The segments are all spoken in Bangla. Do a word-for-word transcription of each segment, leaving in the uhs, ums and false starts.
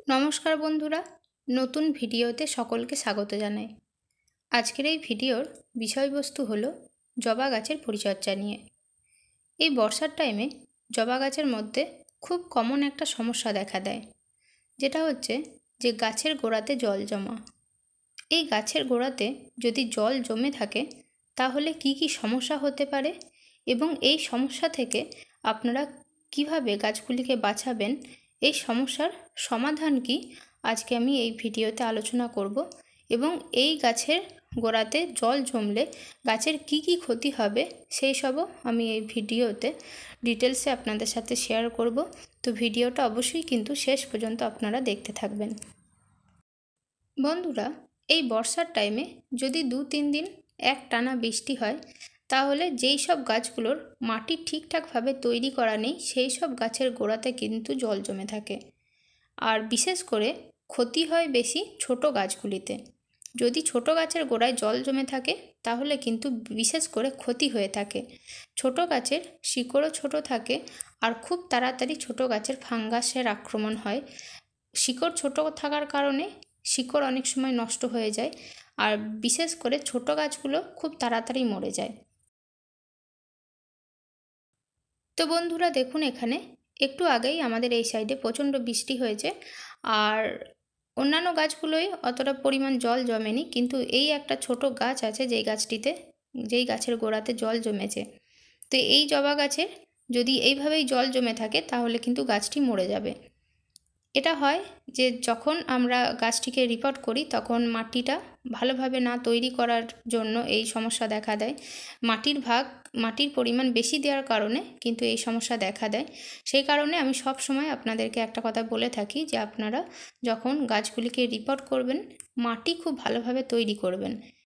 নমস্কার বন্ধুরা, নতুন ভিডিওতে সকলকে স্বাগত জানাই। আজকের এই ভিডিওর বিষয়বস্তু হলো জবা গাছের পরিচর্যা নিয়ে। এই বর্ষার টাইমে জবা গাছের মধ্যে খুব কমন একটা সমস্যা দেখা দেয়, যেটা হচ্ছে যে গাছের গোড়াতে জল জমা। এই গাছের গোড়াতে যদি জল জমে থাকে তাহলে কি কি সমস্যা হতে পারে এবং এই সমস্যা থেকে আপনারা কিভাবে গাছগুলিকে বাঁচাবেন, এই সমস্যার সমাধান কি, আজকে আমি এই ভিডিওতে আলোচনা করব। এবং এই গাছের গোড়াতে জল জমলে গাছের কি কি ক্ষতি হবে সেই সবও আমি এই ভিডিওতে ডিটেলসে আপনাদের সাথে শেয়ার করব। তো ভিডিওটা অবশ্যই কিন্তু শেষ পর্যন্ত আপনারা দেখতে থাকবেন। বন্ধুরা, এই বর্ষার টাইমে যদি দু তিন দিন এক টানা বৃষ্টি হয় তাহলে যেই সব গাছগুলোর মাটি ঠিকঠাকভাবে তৈরি করা নেই সেই সব গাছের গোড়াতে কিন্তু জল জমে থাকে। আর বিশেষ করে ক্ষতি হয় বেশি ছোট গাছগুলিতে। যদি ছোট গাছের গোড়ায় জল জমে থাকে তাহলে কিন্তু বিশেষ করে ক্ষতি হয়ে থাকে। ছোট গাছের শিকড়ও ছোট থাকে আর খুব তাড়াতাড়ি ছোট গাছের ফাঙ্গাসের আক্রমণ হয়। শিকড় ছোট থাকার কারণে শিকড় অনেক সময় নষ্ট হয়ে যায় আর বিশেষ করে ছোট গাছগুলো খুব তাড়াতাড়ি মরে যায়। তো বন্ধুরা দেখুন, এখানে একটু আগেই আমাদের এই সাইডে প্রচণ্ড বৃষ্টি হয়েছে আর অন্যান্য গাছগুলোই অতটা পরিমাণ জল জমেনি, কিন্তু এই একটা ছোট গাছ আছে যেই গাছটিতে যেই গাছের গোড়াতে জল জমেছে। তো এই জবা গাছে যদি এইভাবেই জল জমে থাকে তাহলে কিন্তু গাছটি মরে যাবে। এটা হয় যে যখন আমরা গাছটিকে রিপোর্ট করি তখন মাটিটা ভালোভাবে না তৈরি করার জন্য এই সমস্যা দেখা দেয়। মাটির ভাগ মাটির পরিমাণ বেশি দেওয়ার কারণে কিন্তু এই সমস্যা দেখা দেয়। সেই কারণে আমি সব সময় আপনাদেরকে একটা কথা বলে থাকি যে আপনারা যখন গাছগুলিকে রিপোর্ট করবেন মাটি খুব ভালোভাবে তৈরি করবেন।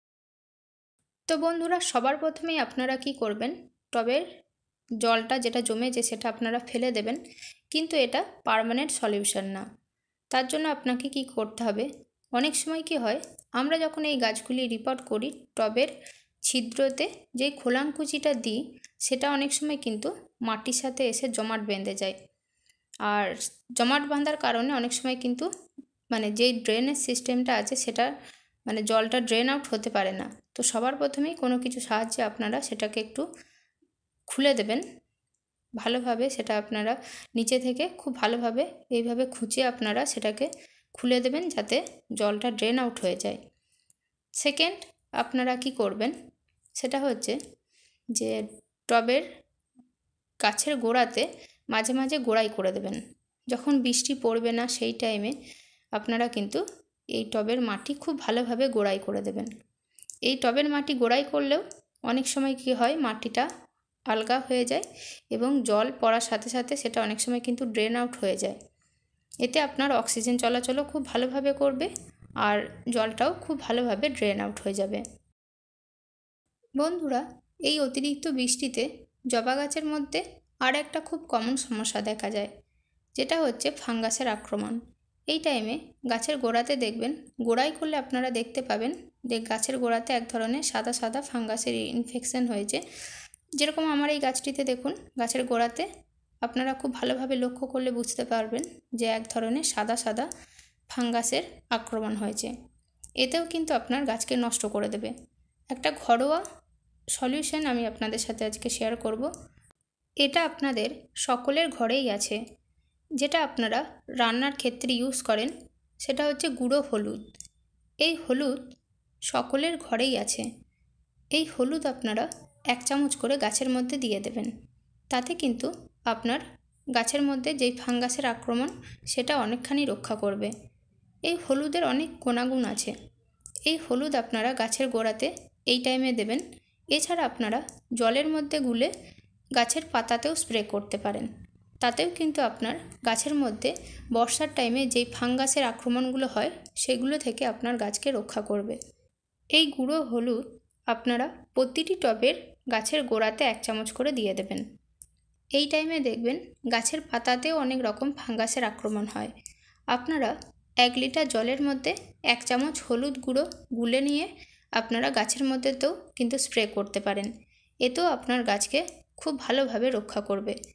তো বন্ধুরা, সবার প্রথমেই আপনারা কি করবেন, টবের জলটা যেটা জমেছে সেটা আপনারা ফেলে দেবেন, কিন্তু এটা পার্মানেন্ট সলিউশন না। তার জন্য আপনাকে কি করতে হবে, অনেক সময় কি হয় আমরা যখন এই গাছগুলি রিপোর্ট করি টবের ছিদ্রতে যেই খোলাঙ্কুচিটা দিই সেটা অনেক সময় কিন্তু মাটির সাথে এসে জমাট বেঁধে যায়। আর জমাট বাঁধার কারণে অনেক সময় কিন্তু মানে যেই ড্রেনেজ সিস্টেমটা আছে সেটা মানে জলটা ড্রেন আউট হতে পারে না। তো সবার প্রথমেই কোনো কিছু সাহায্যে আপনারা সেটাকে একটু খুলে দেবেন ভালোভাবে। সেটা আপনারা নিচে থেকে খুব ভালোভাবে এইভাবে খুঁচিয়ে আপনারা সেটাকে খুলে দেবেন যাতে জলটা ড্রেন আউট হয়ে যায়। সেকেন্ড, আপনারা কি করবেন সেটা হচ্ছে যে টবের গাছের গোড়াতে মাঝে মাঝে গোড়াই করে দেবেন। যখন বৃষ্টি পড়বে না সেই টাইমে আপনারা কিন্তু এই টবের মাটি খুব ভালোভাবে গোড়াই করে দেবেন। এই টবের মাটি গোড়াই করলেও অনেক সময় কি হয় মাটিটা আলগা হয়ে যায় এবং জল পড়ার সাথে সাথে সেটা অনেক সময় কিন্তু ড্রেন আউট হয়ে যায়। এতে আপনার অক্সিজেন চলাচলও খুব ভালোভাবে করবে আর জলটাও খুব ভালোভাবে ড্রেন আউট হয়ে যাবে। বন্ধুরা, এই অতিরিক্ত বৃষ্টিতে জবা গাছের মধ্যে আর একটা খুব কমন সমস্যা দেখা যায়, যেটা হচ্ছে ফাঙ্গাসের আক্রমণ। এই টাইমে গাছের গোড়াতে দেখবেন গোড়াই করলে আপনারা দেখতে পাবেন যে গাছের গোড়াতে এক ধরনের সাদা সাদা ফাঙ্গাসের ইনফেকশন হয়েছে। যেরকম আমার এই গাছটিতে দেখুন, গাছের গোড়াতে আপনারা খুব ভালোভাবে লক্ষ্য করলে বুঝতে পারবেন যে এক ধরনের সাদা সাদা ফাঙ্গাসের আক্রমণ হয়েছে। এতেও কিন্তু আপনার গাছকে নষ্ট করে দেবে। একটা ঘরোয়া সলিউশন আমি আপনাদের সাথে আজকে শেয়ার করব। এটা আপনাদের সকলের ঘরেই আছে, যেটা আপনারা রান্নার ক্ষেত্রে ইউজ করেন। সেটা হচ্ছে গুঁড়ো হলুদ। এই হলুদ সকলের ঘরেই আছে। এই হলুদ আপনারা এক চামচ করে গাছের মধ্যে দিয়ে দেবেন। তাতে কিন্তু আপনার গাছের মধ্যে যেই ফাঙ্গাসের আক্রমণ সেটা অনেকখানি রক্ষা করবে। এই হলুদের অনেক গুণাগুণ আছে। এই হলুদ আপনারা গাছের গোড়াতে এই টাইমে দেবেন। এছাড়া আপনারা জলের মধ্যে গুলে গাছের পাতাতেও স্প্রে করতে পারেন। তাতেও কিন্তু আপনার গাছের মধ্যে বর্ষার টাইমে যেই ফাঙ্গাসের আক্রমণগুলো হয় সেগুলো থেকে আপনার গাছকে রক্ষা করবে। এই গুঁড়ো হলুদ আপনারা প্রতিটি টবের গাছের গোড়াতে এক চামচ করে দিয়ে দেবেন। এই টাইমে দেখবেন গাছের পাতাতেও অনেক রকম ফাঙ্গাসের আক্রমণ হয়। আপনারা এক লিটার জলের মধ্যে এক চামচ হলুদ গুঁড়ো গুলে নিয়ে আপনারা গাছের মধ্যেতেও কিন্তু স্প্রে করতে পারেন। এতেও আপনার গাছকে খুব ভালোভাবে রক্ষা করবে।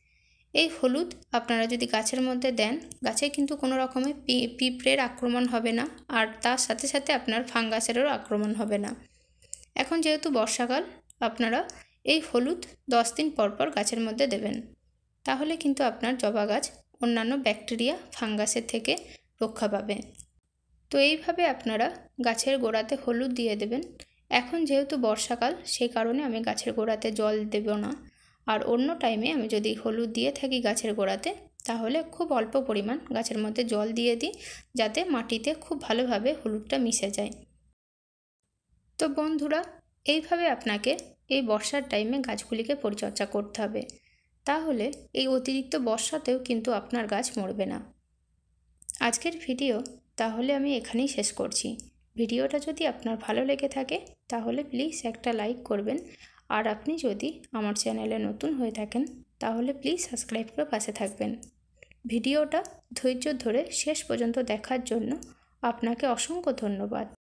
এই হলুদ আপনারা যদি গাছের মধ্যে দেন, গাছে কিন্তু কোনো রকমের পিঁপড়ের আক্রমণ হবে না, আর তার সাথে সাথে আপনার ফাঙ্গাসেরও আক্রমণ হবে না। এখন যেহেতু বর্ষাকাল, আপনারা এই হলুদ দশ দিন পর পর গাছের মধ্যে দেবেন, তাহলে কিন্তু আপনার জবা গাছ অন্যান্য ব্যাকটেরিয়া ফাঙ্গাসের থেকে রক্ষা পাবে। তো এইভাবে আপনারা গাছের গোড়াতে হলুদ দিয়ে দেবেন। এখন যেহেতু বর্ষাকাল, সেই কারণে আমি গাছের গোড়াতে জল দেব না, আর অন্য টাইমে আমি যদি হলুদ দিয়ে থাকি গাছের গোড়াতে, তাহলে খুব অল্প পরিমাণ গাছের মধ্যে জল দিয়ে দিই, যাতে মাটিতে খুব ভালোভাবে হলুদটা মিশে যায়। তো বন্ধুরা, এইভাবে আপনাকে এই বর্ষার টাইমে গাছগুলিকে পরিচর্যা করতে হবে, তাহলে এই অতিরিক্ত বর্ষাতেও কিন্তু আপনার গাছ মরবে না। আজকের ভিডিও তাহলে আমি এখানেই শেষ করছি। ভিডিওটা যদি আপনার ভালো লেগে থাকে তাহলে প্লিজ একটা লাইক করবেন, আর আপনি যদি আমার চ্যানেলে নতুন হয়ে থাকেন তাহলে প্লিজ সাবস্ক্রাইব করে পাশে থাকবেন। ভিডিওটা ধৈর্য ধরে শেষ পর্যন্ত দেখার জন্য আপনাকে অসংখ্য ধন্যবাদ।